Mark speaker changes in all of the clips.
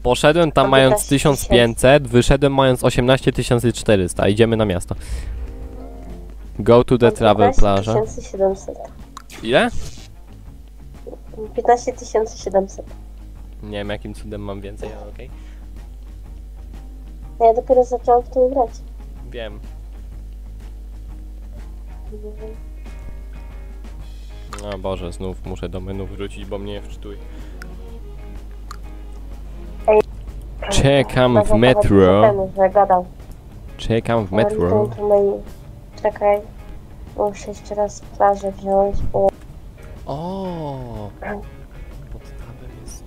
Speaker 1: Poszedłem tam
Speaker 2: Mam
Speaker 1: mając
Speaker 2: 15
Speaker 1: 1500, wyszedłem mając 18400. Idziemy na miasto. Go to the travel plaża.
Speaker 2: 15700.
Speaker 1: Ile?
Speaker 2: 15700.
Speaker 1: Nie wiem jakim cudem mam więcej, ale okej.
Speaker 2: Ja dopiero zaczęłam w tym grać.
Speaker 1: Wiem. O Boże, znów muszę do menu wrócić, bo mnie wczytuje. Czekam w metro.
Speaker 2: Że gadał.
Speaker 1: Czekam w metro.
Speaker 2: Czekaj. Muszę jeszcze raz plażę wziąć.
Speaker 1: O. Podstawem jest.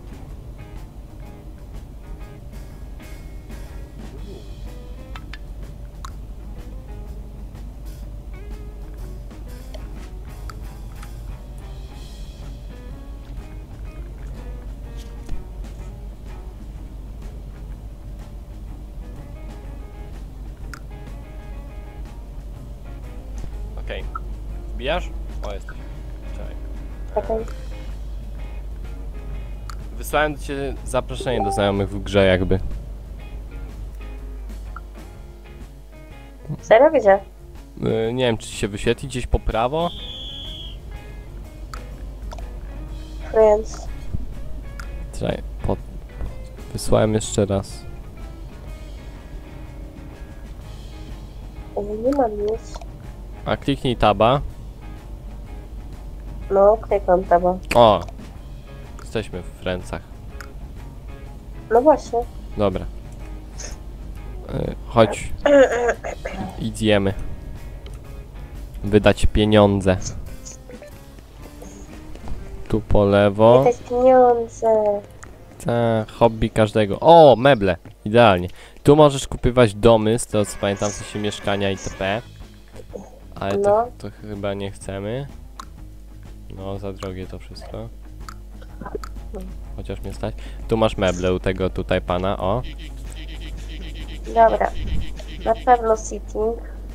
Speaker 1: Okej. Wbijasz? O, jesteś. Czekaj.
Speaker 2: Czekaj.
Speaker 1: Wysłałem do ciebie zaproszenie do znajomych w grze jakby.
Speaker 2: Serio? Gdzie?
Speaker 1: Nie wiem, czy ci się wyświetli gdzieś po prawo?
Speaker 2: Friends.
Speaker 1: Czekaj, wysłałem jeszcze raz.
Speaker 2: Nie mam nic.
Speaker 1: A kliknij taba.
Speaker 2: No, klikam taba.
Speaker 1: O! Jesteśmy w Friendsach.
Speaker 2: No właśnie.
Speaker 1: Dobra. Chodź. Idziemy. Wydać pieniądze. Tu po lewo.
Speaker 2: Wydać pieniądze.
Speaker 1: Ta, hobby każdego. O, meble. Idealnie. Tu możesz kupywać domy, z tego co pamiętam, w sensie mieszkania itp. Ale
Speaker 2: No.
Speaker 1: to chyba nie chcemy. No, za drogie to wszystko. Chociaż mnie stać. Tu masz meble u tego tutaj pana, o.
Speaker 2: Dobra. Na pewno sitting.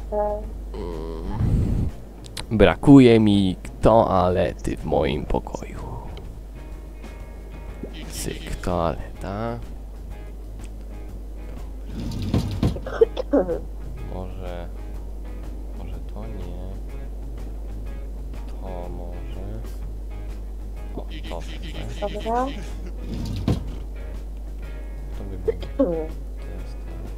Speaker 1: Brakuje mi toalety w moim pokoju. Cyk, toaleta. Może to nie. To może. O, to wezmę.
Speaker 2: Dobra.
Speaker 1: To by było. To jest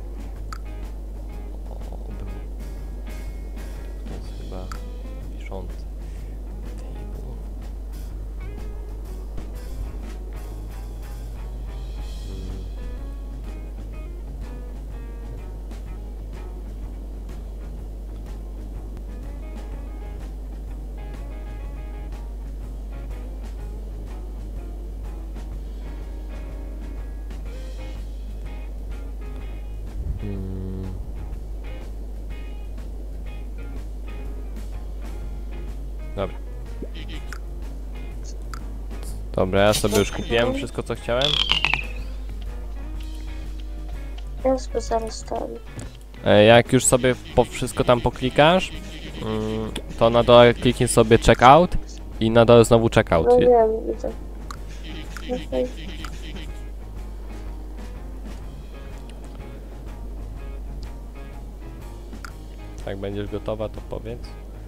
Speaker 1: o, był. To jest chyba wiszący. Table. Dobra. Dobra, ja sobie już kupiłem wszystko co chciałem.
Speaker 2: Ja już go zaraz tam.
Speaker 1: Jak już sobie po wszystko tam poklikasz, to na dole kliknij sobie checkout i na dole znowu checkout.
Speaker 2: No wiem, widzę. Okay.
Speaker 1: Jak będziesz gotowa, to powiedz.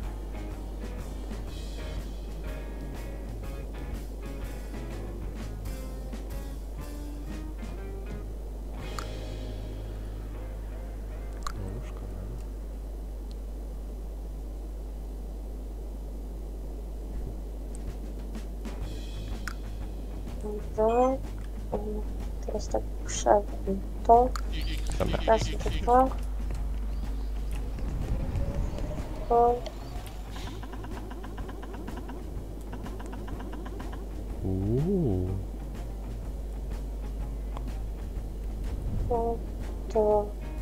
Speaker 2: Dobra. Teraz tak przewiem to.
Speaker 1: Dobra.
Speaker 2: Raz i dwa. To. To.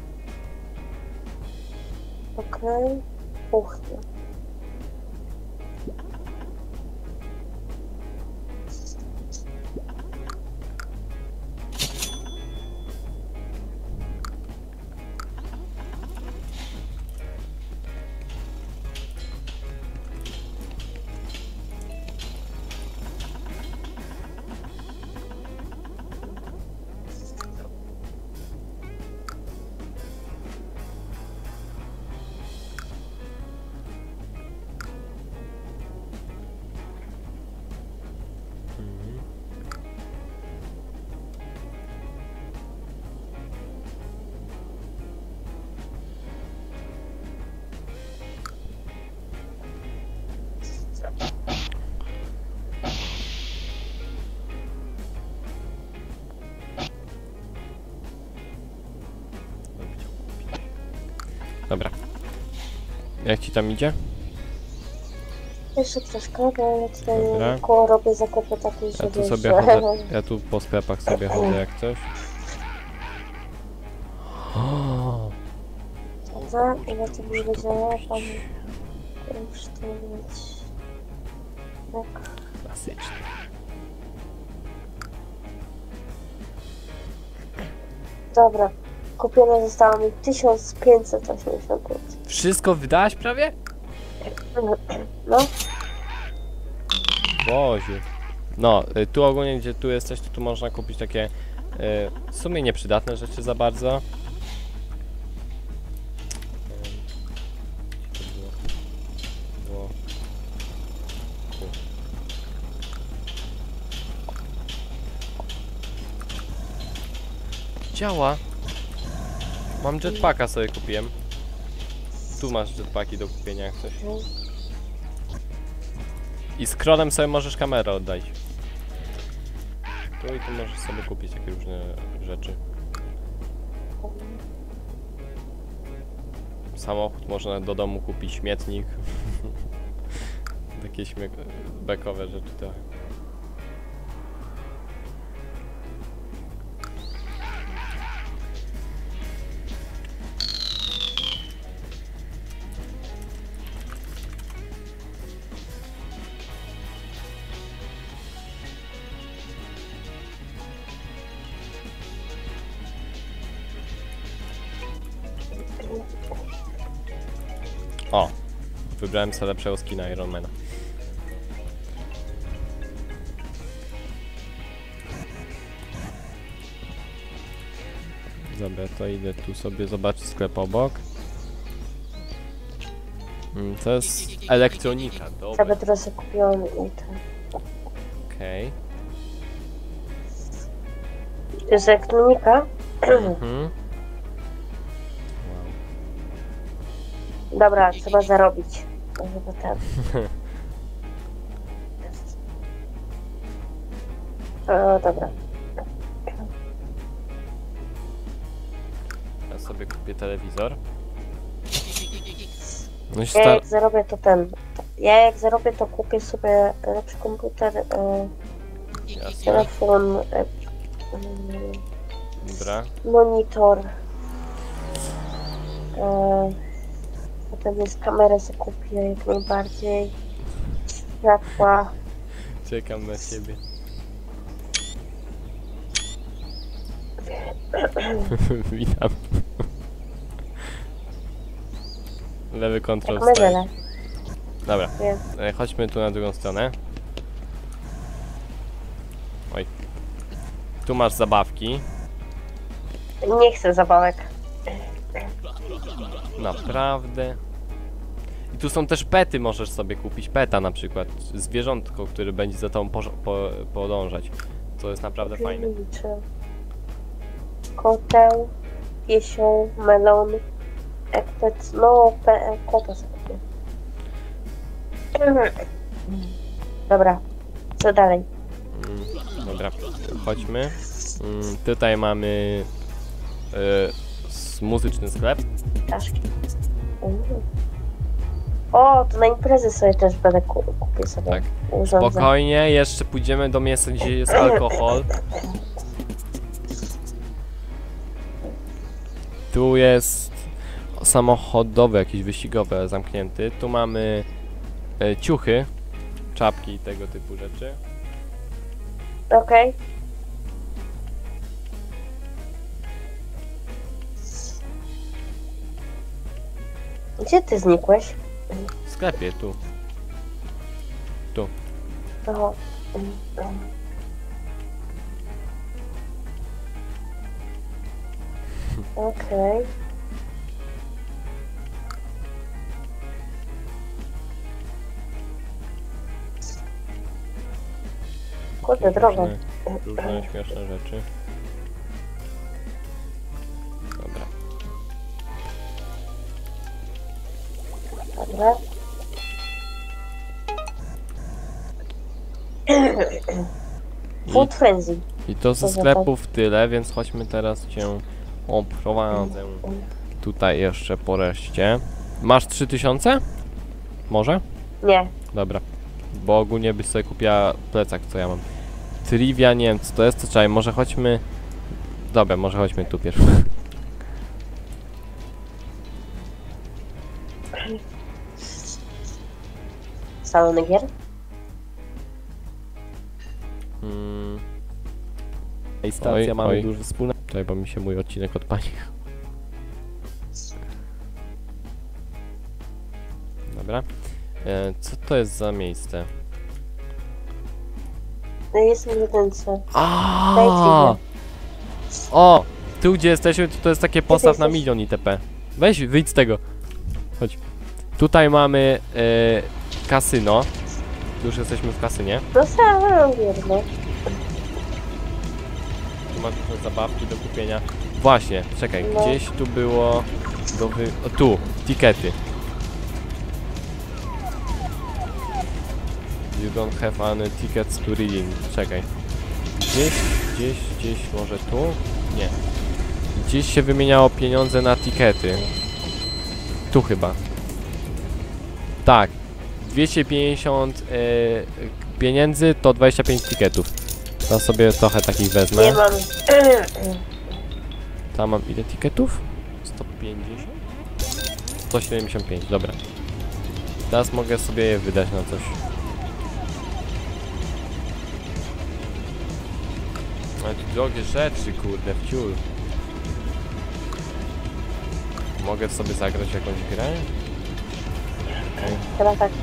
Speaker 2: Okej. Kuchnia.
Speaker 1: Dobra. Jak ci tam idzie?
Speaker 2: Jeszcze troszkę, bo ja tutaj
Speaker 1: Dobra.
Speaker 2: koło robię zakupy takie, że
Speaker 1: Ja tu
Speaker 2: wiesz,
Speaker 1: sobie
Speaker 2: że-
Speaker 1: chodzę, ja tu po sklepach sobie chodzę jak coś. O,
Speaker 2: Dobra, i na tym nie wiedziała, pan już to mieć. Tak.
Speaker 1: klasycznie.
Speaker 2: Dobra, kupione zostało mi 1585.
Speaker 1: Wszystko wydałaś prawie?
Speaker 2: No,
Speaker 1: Boziu. No, tu ogólnie gdzie tu jesteś, to tu można kupić takie w sumie nieprzydatne rzeczy za bardzo. Gdzie to było? Tu. Działa. Mam jetpacka sobie kupiłem. Tu masz jetpacki do kupienia jak coś. I scrollem sobie możesz kamerę oddać. Tu i tu możesz sobie kupić takie różne rzeczy. Samochód można do domu kupić, śmietnik. Takie bekowe rzeczy trochę. O! Wybrałem sobie lepszego skina Ironmana. Dobra, to idę tu sobie zobaczyć sklep obok. To jest elektronika, dobra.
Speaker 2: sobie teraz sobie kupiłam i to.
Speaker 1: Okej.
Speaker 2: To jest elektronika.
Speaker 1: Mhm. Wow.
Speaker 2: Dobra, trzeba zarobić. Żeby ten. O, dobra.
Speaker 1: Ja sobie kupię telewizor. No i
Speaker 2: Ja jak zarobię to ten. Ja jak zarobię to kupię sobie lepszy komputer,
Speaker 1: Jasne.
Speaker 2: telefon,
Speaker 1: Dobra.
Speaker 2: monitor. Potem jest kamerę sobie kupię jak najbardziej. Światła.
Speaker 1: Czekam na ciebie. Witam. Lewy kontrol
Speaker 2: Tak,
Speaker 1: stoi.
Speaker 2: medale.
Speaker 1: Dobra,
Speaker 2: Wiem.
Speaker 1: chodźmy tu na drugą stronę. Oj. Tu masz zabawki.
Speaker 2: Nie chcę zabawek.
Speaker 1: Naprawdę. I tu są też pety, możesz sobie kupić peta na przykład. Zwierzątko, które będzie za tobą podążać. To jest naprawdę fajne.
Speaker 2: Liczę. Koteł, piesioł, melon, ekpet, no, kota sobie kupię. Dobra, co dalej?
Speaker 1: Dobra, chodźmy. Tutaj mamy muzyczny sklep.
Speaker 2: Czaszki. O, to na imprezy sobie też będę kupię sobie.
Speaker 1: Tak.
Speaker 2: Urządzę.
Speaker 1: Spokojnie, jeszcze pójdziemy do miejsca, gdzie jest alkohol. Tu jest samochodowy, jakiś wyścigowy, ale zamknięty. Tu mamy ciuchy, czapki i tego typu rzeczy.
Speaker 2: Okej. Gdzie ty znikłeś?
Speaker 1: W sklepie, tu.
Speaker 2: Oho. Okej. Kurde, droga.
Speaker 1: Różne śmieszne rzeczy. Dobra.
Speaker 2: Dobra. Food Frenzy.
Speaker 1: I to ze sklepów tyle, więc chodźmy teraz cię oprowadzę. tutaj jeszcze po reszcie. Masz 3000? Może?
Speaker 2: Nie.
Speaker 1: Dobra. Bo ogólnie byś sobie kupiła plecak, co ja mam. Trivia, nie wiem co to jest, to czekaj, może chodźmy... Dobra, może chodźmy tu pierwszy.
Speaker 2: Salony gier?
Speaker 3: Ej, stacja,
Speaker 1: Oj,
Speaker 3: mamy
Speaker 1: oj.
Speaker 3: dużo wspólne.
Speaker 1: Czekaj, bo mi się mój odcinek odpalił. Dobra. Co to jest za miejsce?
Speaker 2: No jest w jedynce.
Speaker 1: A! O! Tu gdzie jesteśmy, to jest takie postaw na
Speaker 2: jesteś?
Speaker 1: milion itp. Weź, wyjdź z tego. Chodź. Tutaj mamy kasyno. Tu już jesteśmy w kasynie.
Speaker 2: No salony gier, no.
Speaker 1: Tu masz różne zabawki do kupienia. Właśnie, czekaj,
Speaker 2: No.
Speaker 1: gdzieś tu było o, tu, tikety. You don't have any tickets to reading. Czekaj. Gdzieś, może tu? Nie. Gdzieś się wymieniało pieniądze na tikety. Tu chyba. Tak. 250 pieniędzy to 25 tiketów. To sobie trochę takich wezmę.
Speaker 2: Nie mam.
Speaker 1: Tam mam ile tiketów? 150? 175, dobra. Teraz mogę sobie je wydać na coś. Ale tu drogie rzeczy, kurde, wciul. Mogę sobie zagrać w jakąś grę? Okej.
Speaker 2: Chyba tak.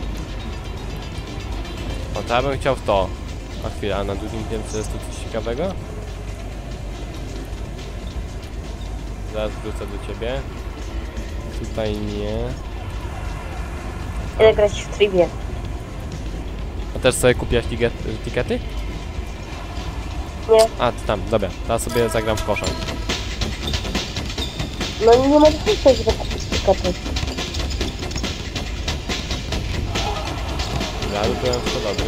Speaker 1: O, to ja bym chciał w to. A chwila, a na drugim piętrze jest tu coś ciekawego? Zaraz wrócę do ciebie. Tutaj nie.
Speaker 2: Idę grać w trivie.
Speaker 1: A też sobie kupiłaś tikety?
Speaker 2: Nie.
Speaker 1: A, ty tam, dobra. Teraz sobie zagram w kosza.
Speaker 2: No nie mogę coś, żeby kupić tikety.
Speaker 1: Ja byłem w to dobry.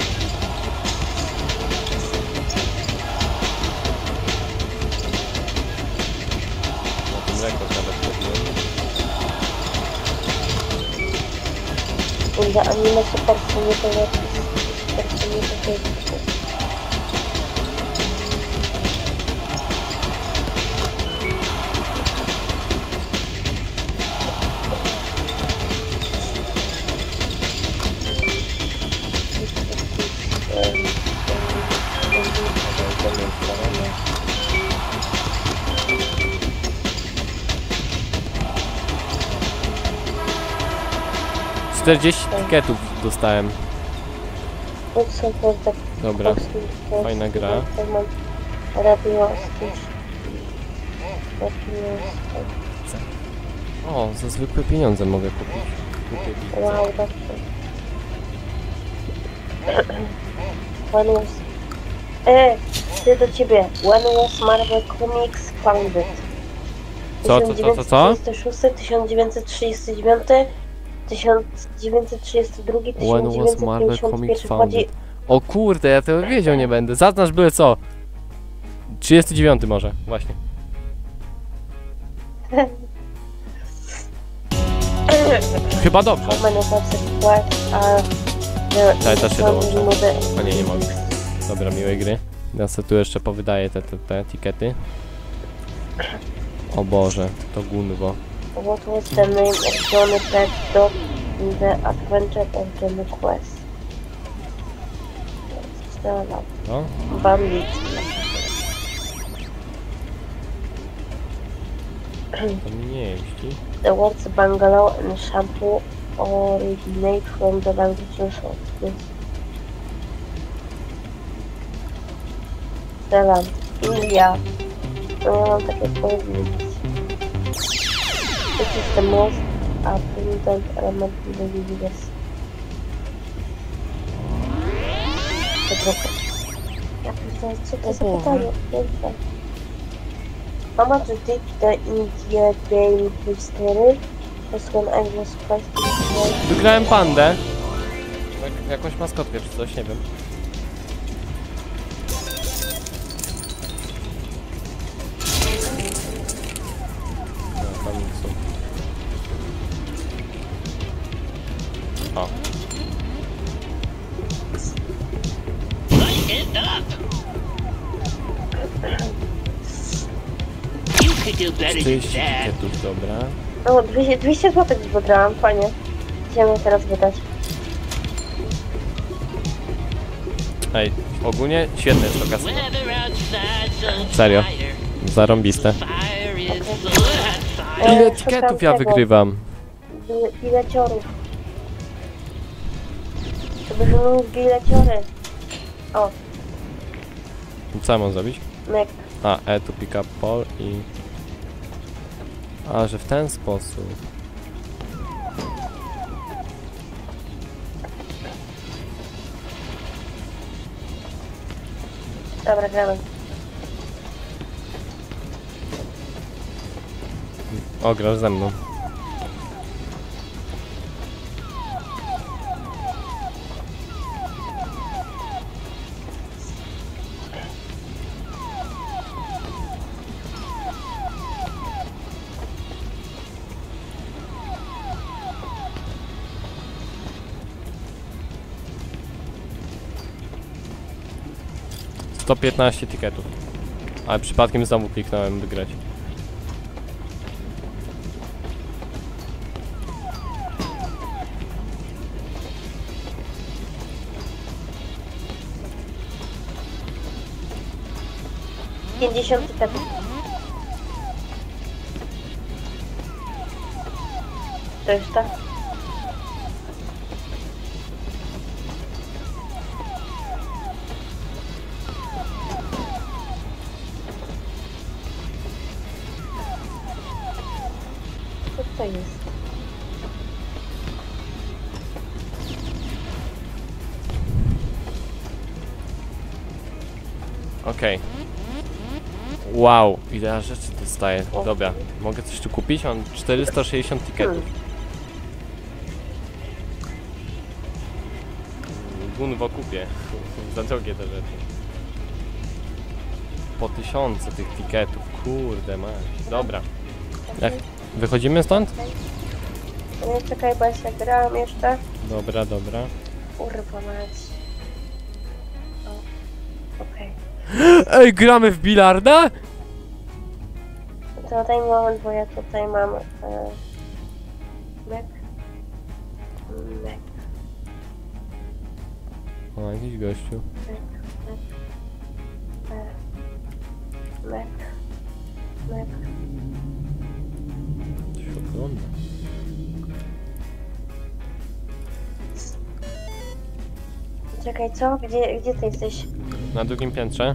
Speaker 1: Na tym rekord nawet zrobiłem.
Speaker 2: Kurde, anime super to nie to lepiej. Super to nie to lepiej.
Speaker 1: Yy, 40 tiketów dostałem.
Speaker 2: To są tak
Speaker 1: Dobra, fajna gra.
Speaker 2: Radio
Speaker 1: O, za zwykłe pieniądze mogę kupić. Kupię
Speaker 2: Wow, dobrze. When was... ty do ciebie. When was Marvel Comics founded?
Speaker 1: Co?
Speaker 2: 1936, 1939, 1932,
Speaker 1: When was Marvel Comics
Speaker 2: 1951.
Speaker 1: founded? O kurde, ja tego wiedział nie będę. Zaznacz byle co. 39 może, właśnie. Chyba dobrze. Daj, też się dołączę. A nie, nie mogę. Dobra, miłej gry. Ja sobie tu jeszcze powydaję te tikety. O Boże, to gunwo.
Speaker 2: What was the name of Johnny Pet Dog in the Adventure of Johnny Quest?
Speaker 1: No?
Speaker 2: Bandit.
Speaker 1: To mi nie jeździ.
Speaker 2: The words bungalow and shampoo originate from the languages of this Zealand, India. No ja mam takie powiedzieć. This is the most abundant element in the universe. To trochę. Ja pytam, co to za pytanie? Piękne. How much did the India game history? That's when I was 5 years old.
Speaker 1: Wygrałem pandę. Jakąś maskotkę czy coś, nie wiem. No, tam są. O.
Speaker 3: Light it up. You could do better
Speaker 1: 40
Speaker 3: than that.
Speaker 1: tiketów, dobra.
Speaker 2: O, 200 zł wygrałam, fajnie. Idziemy teraz wydać.
Speaker 1: Ej, ogólnie świetne jest to kasyno.
Speaker 3: Weather outside's so
Speaker 1: Serio.
Speaker 3: fire.
Speaker 1: Zarąbiste.
Speaker 3: Fire is so outside.
Speaker 1: Ile
Speaker 2: szukam
Speaker 1: tiketów ja
Speaker 2: tego.
Speaker 1: wygrywam?
Speaker 2: Bileciorów. Żeby wymienić bileciory. O,
Speaker 1: Co ja mam zrobić?
Speaker 2: myk.
Speaker 1: A, to pick up pole i... A, że w ten sposób.
Speaker 2: Dobra, gramy.
Speaker 1: O, grasz ze mną. To 15 tiketów. Ale przypadkiem znowu kliknąłem wygrać.
Speaker 2: $50 tiketów. To już tak? Co to jest?
Speaker 1: Okej. Wow, ile ja rzeczy dostaję. Dobra, mogę coś tu kupić? Mam 460 tiketów. Gunwo kupię. Za drogie te rzeczy. Po 1000 tych tiketów. Kurde mać. Dobra. Jak wychodzimy stąd?
Speaker 2: Nie, czekaj, bo ja się grałam jeszcze.
Speaker 1: Dobra, dobra.
Speaker 2: Kurwa mać. O, okej.
Speaker 1: Ej, gramy w bilarda?
Speaker 2: To daj moment, bo ja tutaj mam... Mek. Mek.
Speaker 1: O, jakiś gościu.
Speaker 2: Mek. Mek.
Speaker 1: Coś ogląda.
Speaker 2: Czekaj, co? Gdzie ty jesteś?
Speaker 1: Na drugim piętrze.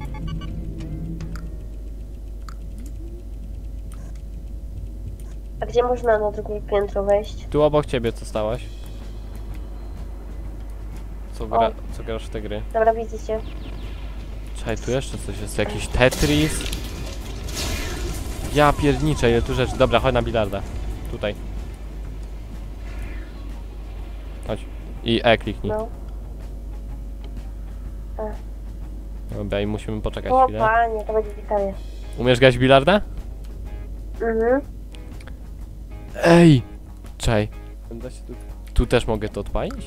Speaker 2: A gdzie można na drugie piętro wejść?
Speaker 1: Tu obok ciebie co stałaś? Co grasz w te gry?
Speaker 2: Dobra, widzę cię.
Speaker 1: Czekaj, tu jeszcze coś jest, jakiś Tetris. Ja pierniczę, ile tu rzeczy. Dobra, chodź na bilarda. Tutaj. Chodź. I kliknij.
Speaker 2: No.
Speaker 1: Dobra, i musimy poczekać
Speaker 2: O,
Speaker 1: chwilę.
Speaker 2: panie, to będzie ciekawie.
Speaker 1: Umiesz grać w bilarda?
Speaker 2: Mhm.
Speaker 1: Ej! Czekaj. Tu też mogę to odpalić?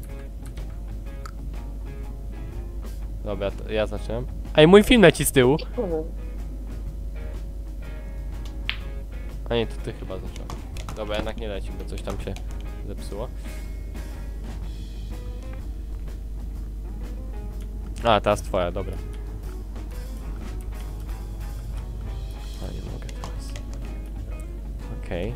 Speaker 1: Dobra, to ja zaczynam. Ej, mój film leci z tyłu. A nie, to ty chyba zacząłeś. Dobra, jednak nie leci, bo coś tam się zepsuło. A, teraz twoja, dobra. A, nie mogę teraz. Okej.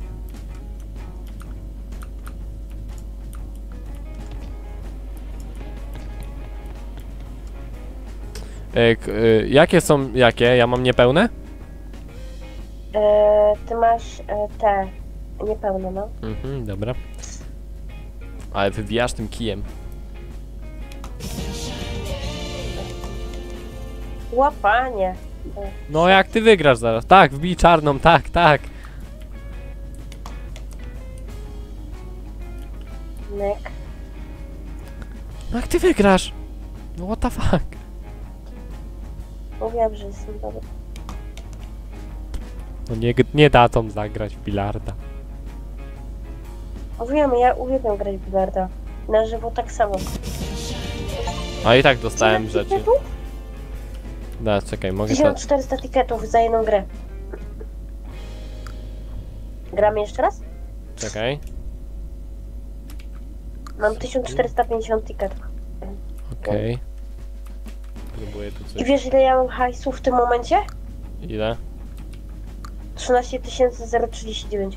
Speaker 1: Jakie są, jakie? Ja mam niepełne?
Speaker 2: Ty masz te niepełne, no.
Speaker 1: Mhm, dobra. Ale wywijasz tym kijem.
Speaker 2: Łapanie.
Speaker 1: No jak ty wygrasz zaraz? Tak, wbij czarną, tak, tak.
Speaker 2: Mek.
Speaker 1: No jak ty wygrasz? No what the fuck?
Speaker 2: Mówiłam, że jestem dobry.
Speaker 1: No nie dadzą zagrać w bilarda.
Speaker 2: O wiem, ja uwielbiam grać w bilarda. Na żywo tak samo.
Speaker 1: A i tak dostałem
Speaker 2: Ile
Speaker 1: rzeczy.
Speaker 2: tiketów?
Speaker 1: Da, czekaj, mogę to...
Speaker 2: 1400 tiketów za jedną grę. Gramy jeszcze raz?
Speaker 1: Czekaj.
Speaker 2: Mam 1450 tiketów.
Speaker 1: Okej. Próbuję tu
Speaker 2: I
Speaker 1: coś...
Speaker 2: wiesz ile ja mam hajsu w tym momencie?
Speaker 1: Ile?
Speaker 2: 13 039.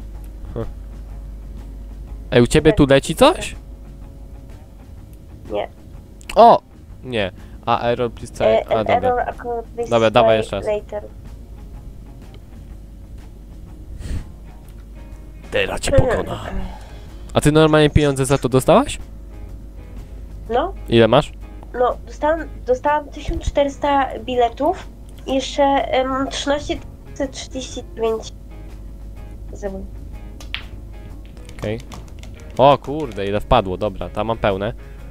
Speaker 1: Ej, u ciebie tu leci coś?
Speaker 2: Nie.
Speaker 1: O! Nie. A, error please try... A, dobra.
Speaker 2: Error occurred, please
Speaker 1: Dobra, dawaj
Speaker 2: try
Speaker 1: jeszcze raz.
Speaker 2: later.
Speaker 1: Teraz cię pokona. A ty normalnie pieniądze za to dostałaś?
Speaker 2: No,
Speaker 1: Ile masz?
Speaker 2: no, dostałam 1400 biletów i jeszcze 13 039 zębów.
Speaker 1: Okej. O kurde, ile wpadło, dobra, tam mam pełne.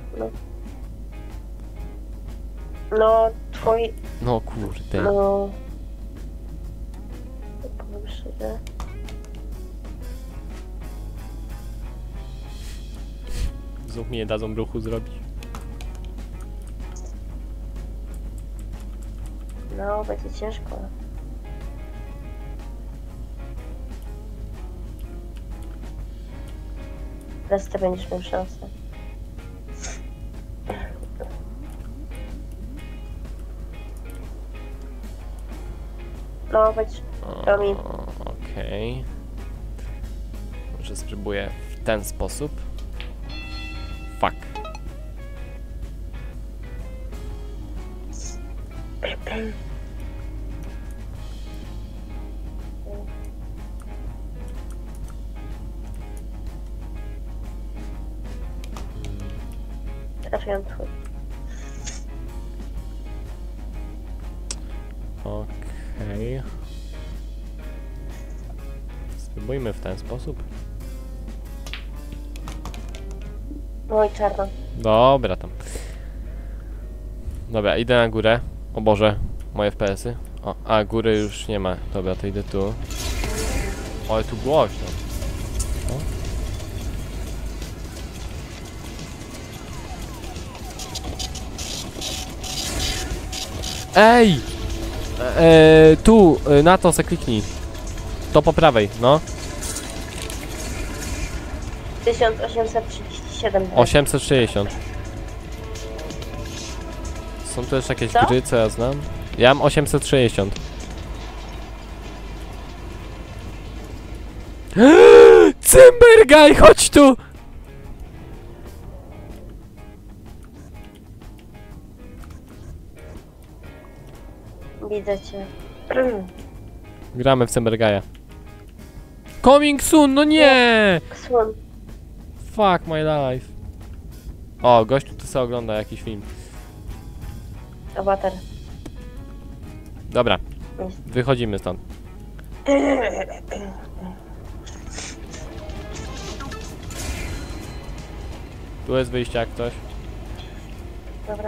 Speaker 2: No, twoi...
Speaker 1: No kurde.
Speaker 2: No... Powiem szczerze.
Speaker 1: Znów mi nie dadzą ruchu zrobić.
Speaker 2: No, będzie ciężko. Teraz ty będziesz miał szansę. No, chodź. Romi.
Speaker 1: Okej. Może spróbuję w ten sposób. Fuck.
Speaker 2: Trafiam twój.
Speaker 1: Okej. Spróbujmy w ten sposób.
Speaker 2: No i czarno.
Speaker 1: Dobra tam. Dobra, idę na górę. O Boże, moje FPS-y. O, a góry już nie ma. Dobra, to idę tu. O, ale tu głośno. O. Ej! Tu, na to se kliknij. To po prawej, no.
Speaker 2: 1837.
Speaker 1: 860. Są tu jeszcze jakieś
Speaker 2: Co?
Speaker 1: gry, co ja znam? Ja mam 860. Cymbergaj, chodź tu!
Speaker 2: Widzę cię.
Speaker 1: Gramy w Cymbergaja. Coming soon, no nie!
Speaker 2: Ksłon.
Speaker 1: Fuck my life. O, gościu tu sobie ogląda jakiś film.
Speaker 2: Awatar.
Speaker 1: Dobra,
Speaker 2: Jest.
Speaker 1: wychodzimy stąd. Tu jest wyjście jak coś.
Speaker 2: Dobra.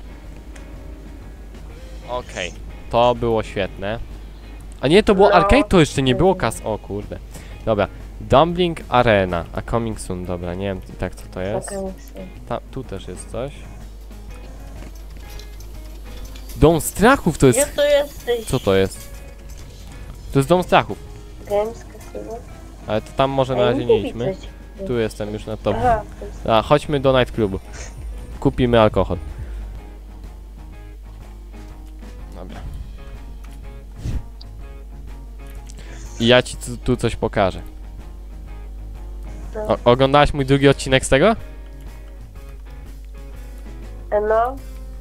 Speaker 1: Okej, to było świetne. A nie, to było
Speaker 2: No.
Speaker 1: arcade, to jeszcze nie było kas... O kurde. Dobra, Dumpling Arena, a coming soon, dobra, nie wiem i tak co to jest. Tu też jest coś. Dom strachów to
Speaker 2: Gdzie
Speaker 1: jest...
Speaker 2: to jesteś?
Speaker 1: Co to jest? To jest dom strachów,
Speaker 2: Games Casino?
Speaker 1: ale to tam może na razie nie idźmy. Tu jestem już na to.
Speaker 2: Aha,
Speaker 1: A, chodźmy do nightclubu. Kupimy alkohol. Dobra. I ja ci tu coś pokażę.
Speaker 2: no.
Speaker 1: Oglądałaś mój drugi odcinek z tego?
Speaker 2: No,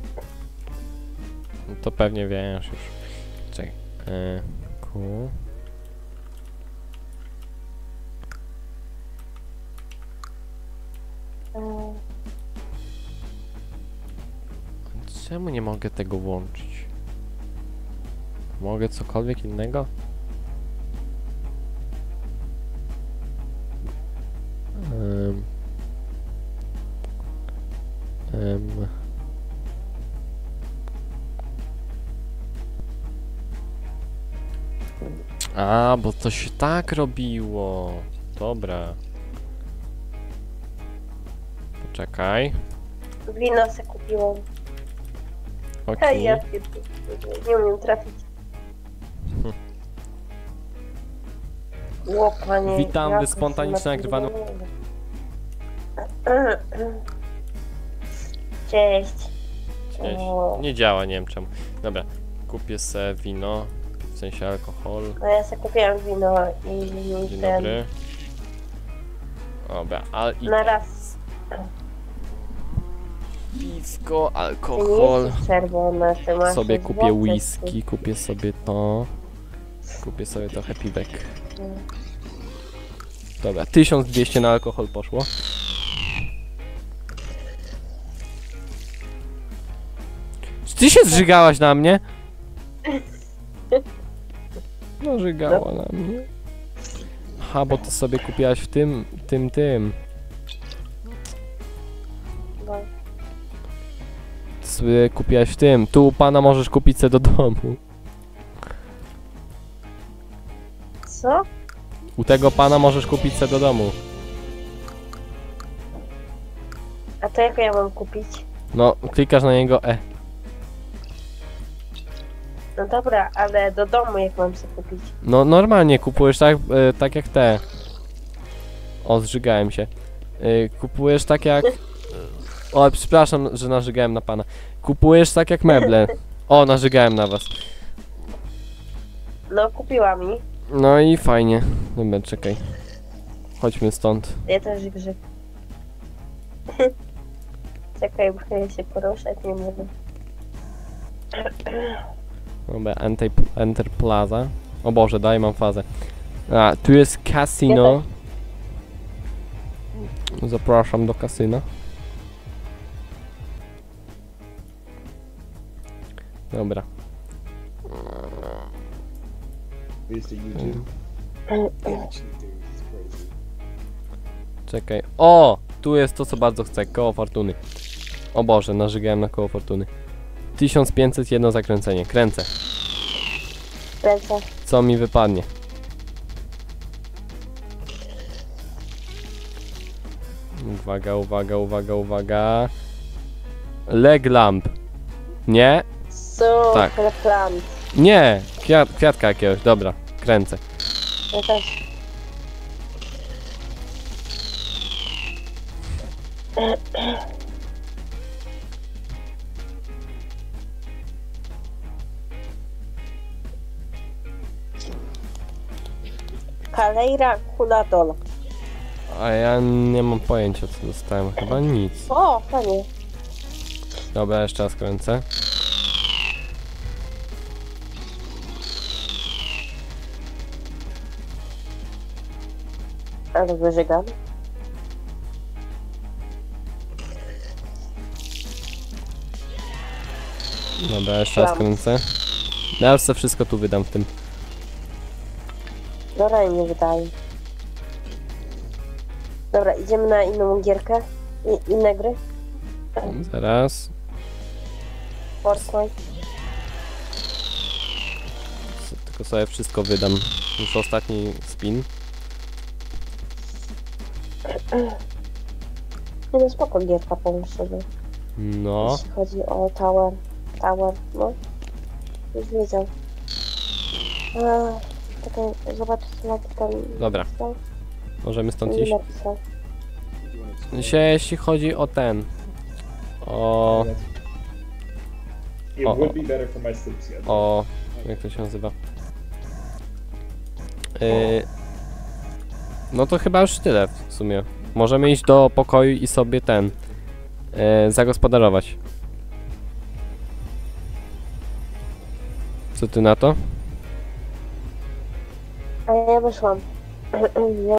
Speaker 1: No to pewnie wiesz już. Czekaj. Ku. Czemu nie mogę tego włączyć? Mogę cokolwiek innego? Em. Em. A, bo to się tak robiło. Dobra. Poczekaj.
Speaker 2: Wino se kupiłam. Hej,
Speaker 1: Okej.
Speaker 2: ja nie umiem trafić. Ło, panie.
Speaker 1: Witam,
Speaker 2: jak
Speaker 1: wy spontanicznie nagrywany-
Speaker 2: Cześć.
Speaker 1: Cześć.
Speaker 2: O.
Speaker 1: Nie działa, nie wiem czemu. Dobra, kupię se wino, w sensie alkohol.
Speaker 2: No ja sobie kupiłam wino i
Speaker 1: Dzień
Speaker 2: ten...
Speaker 1: dobry. Dobra,
Speaker 2: Na raz.
Speaker 1: piwko,
Speaker 2: Ty nie
Speaker 1: alkohol.
Speaker 2: jesteś czerwona, ty masz
Speaker 1: Sobie kupię
Speaker 2: złote
Speaker 1: whisky, kupię sobie to. Kupię sobie trochę piwek. Dobra, 1200 na alkohol poszło. Czy ty się zżygałaś na mnie? No, żygała na mnie. Aha, bo ty sobie kupiłaś w tym.
Speaker 2: No.
Speaker 1: Ty sobie kupiłaś w tym. Tu u pana możesz kupić se do domu.
Speaker 2: Co?
Speaker 1: U tego pana możesz kupić se do domu.
Speaker 2: A to jakie ja mam kupić?
Speaker 1: No, klikasz na niego E.
Speaker 2: No dobra, ale do domu jak mam sobie kupić?
Speaker 1: No normalnie kupujesz tak, tak jak te. O, zżygałem się. Kupujesz tak jak... O, przepraszam, że narzygałem na pana. Kupujesz tak jak meble. O, narzygałem na was.
Speaker 2: No kupiła mi.
Speaker 1: No i fajnie. Dobra, czekaj. Chodźmy stąd.
Speaker 2: Ja też grzyb. Czekaj, bo ja się poruszać nie mogę.
Speaker 1: Dobra, Enter Plaza. O Boże, daj, mam fazę. A, tu jest casino. Zapraszam do kasyna. Dobra.
Speaker 4: Mr. YouTube.
Speaker 1: Czekaj. O! Tu jest to, co bardzo chcę. Koło fortuny. O Boże, narzygałem na koło fortuny. 1500, jedno zakręcenie. Kręcę.
Speaker 2: Ręce.
Speaker 1: Co mi wypadnie? Uwaga, uwaga, uwaga, uwaga. Leg lamp. Nie? Tak.
Speaker 2: Super plan.
Speaker 1: Nie! Kwiatka jakiegoś. Dobra, kręcę.
Speaker 2: Ja też. Kaleira Kuladola.
Speaker 1: A ja nie mam pojęcia, co dostałem. Chyba nic.
Speaker 2: O, panie.
Speaker 1: Dobra, jeszcze raz kręcę.
Speaker 2: Ale wyżygam.
Speaker 1: Dobra, jeszcze raz kręcę. Ja już sobie wszystko tu wydam w tym.
Speaker 2: Dobra, nie wydaje. Dobra, idziemy na inną gierkę. Inne gry.
Speaker 1: Zaraz.
Speaker 2: Fortnite.
Speaker 1: Tylko sobie wszystko wydam. Już ostatni spin.
Speaker 2: Nie, no spoko gierka, powiem sobie.
Speaker 1: No.
Speaker 2: Jeśli chodzi o Tower. No. Już wiedział. Czekaj, zobacz co tam
Speaker 1: Dobra.
Speaker 2: napisał.
Speaker 1: Możemy stąd
Speaker 2: Nie
Speaker 1: iść.
Speaker 2: napisał.
Speaker 1: Jeśli chodzi o ten. O.
Speaker 4: It
Speaker 1: Uh-oh.
Speaker 4: would be better for my sleep schedule.
Speaker 1: O. Jak to się nazywa? No to chyba już tyle w sumie. Możemy iść do pokoju i sobie ten. Zagospodarować. Co ty na to?
Speaker 2: A ja wyszłam.